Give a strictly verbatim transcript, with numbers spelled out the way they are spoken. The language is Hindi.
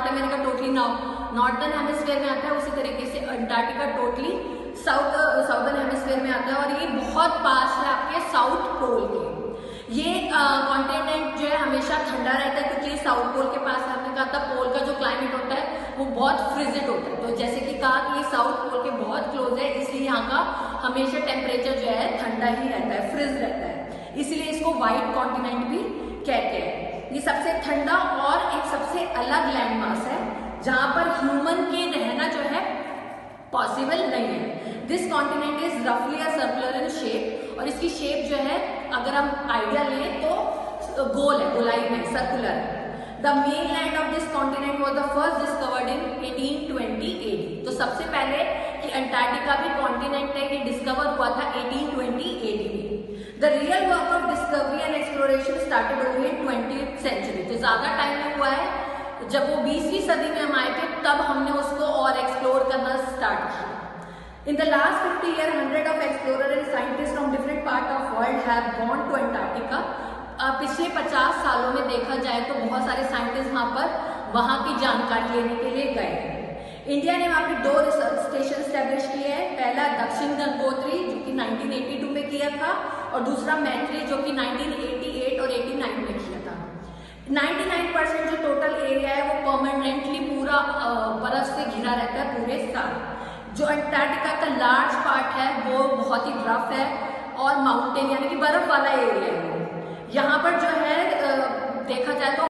है, मैंने कहा टोटली नॉर्दर्न हेमिस्फीयर में आता है, उसी तरीके से Antarctica totally south southern hemisphere में आता है और ये बहुत पास है आपके साउथ पोल के। ये कॉन्टिनेंट जो है हमेशा ठंडा रहता है क्योंकि साउथ पोल के पास है। हमने कहा था पोल का जो क्लाइमेट होता है वो बहुत फ्रिजिड होता है, तो जैसे कि कहा कि ये साउथ पोल के बहुत क्लोज है, इसलिए यहाँ का हमेशा टेम्परेचर जो है ठंडा ही रहता है, फ्रिज रहता है, इसीलिए इसको व्हाइट कॉन्टिनेंट भी कहते हैं। ये सबसे ठंडा और एक सबसे अलग लैंड मास है जहां पर ह्यूमन के रहना जो है पॉसिबल नहीं है। दिस कॉन्टिनेंट इज रफली अ सर्कुलर इन शेप, और इसकी शेप जो है अगर हम आइडिया लें तो गोल है, गोलाई में, सर्कुलर है। The mainland of this continent was the first discovered in eighteen twenty A D. तो सबसे पहले कि अंटार्कटिका भी कॉन्टिनेंट है, ये डिस्कवर हुआ था एटीन ट्वेंटी ए डी में। The real work of discovery and exploration started only in twentieth century. तो ज्यादा टाइम में हुआ है, जब वो बीसवीं सदी में हम आए थे तब हमने उसको और एक्सप्लोर करना स्टार्ट किया। In the last fifty years, hundred of explorers and scientists from different part of world have gone to Antarctica. पिछले पचास सालों में देखा जाए तो बहुत सारे साइंटिस्ट वहां पर वहां की जानकारी लेने के लिए गए। इंडिया ने वहां पे दो रिसर्च स्टेशन स्टैब्लिश किए हैं। पहला दक्षिण गंगोत्री जो कि नाइनटीन एटी टू में किया था, और दूसरा मैत्री जो कि नाइनटीन एटी एट और एटी नाइन में किया था। निन्यानवे परसेंट जो टोटल एरिया है वो परमानेंटली पूरा बर्फ से घिरा रहता है पूरे साल। जो अंटार्कटिका का लार्ज पार्ट है वो बहुत ही रफ है और माउंटेन यानी कि बर्फ वाला एरिया है। यहाँ पर जो है देखा जाए तो